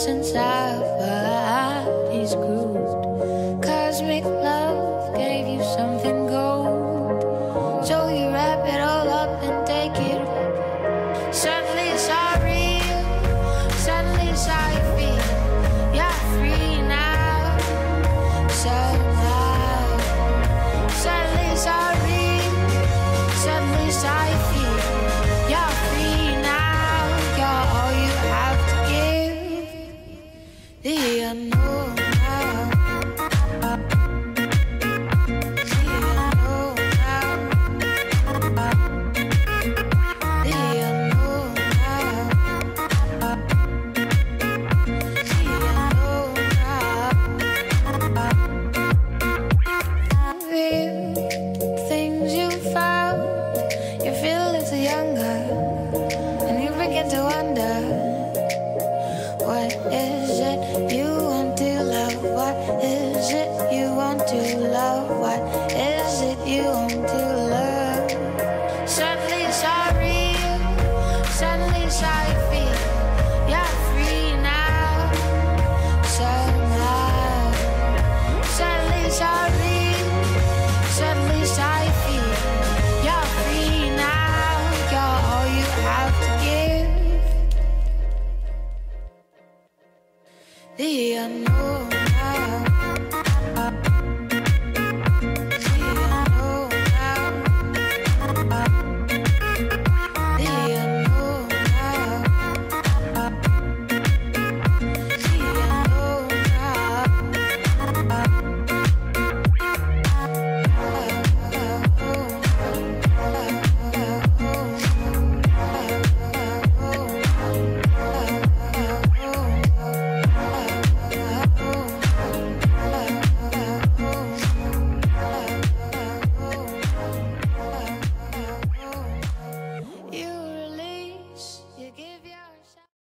since our bodies screwed. Cosmic love gave you something gold, so you wrap it all up and take it. Suddenly it's all real, suddenly it's how you feel. You're free now, somehow. Suddenly it's all real, suddenly it's how you feel. You're free now, you're all you have to give. The unknown now. The unknown.